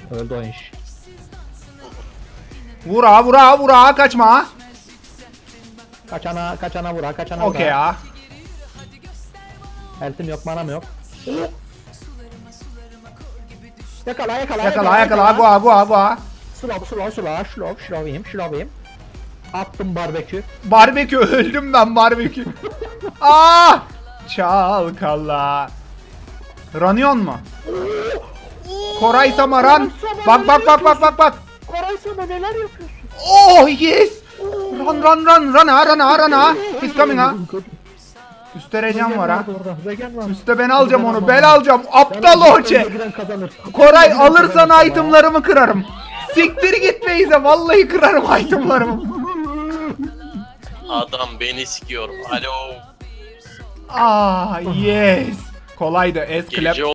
Öldü o iş. Vura vura vura kaçma. Kaçana vura, kaçana Okey ya. Eltim yok, manam yok. Yakala. Yakala gua. Slow'yim. Attım barbekü. Barbekü öldüm ben barbekü. Aa! Çalkala. Ranıyor mu? Koray Samaran. Bak. Koray sana neler yapıyorsun? Oh yes. Run ha. He's coming ha. Üste Recem var ha. Üste ben alacağım onu. Ben alacağım. Aptal hoca. Koray alırsan itemlarımı kırarım. Siktir git Beyze. Vallahi kırarım itemlarımı. Adam beni sikiyor. Alo. Ah yes. Kolaydı. S-Clap. Gece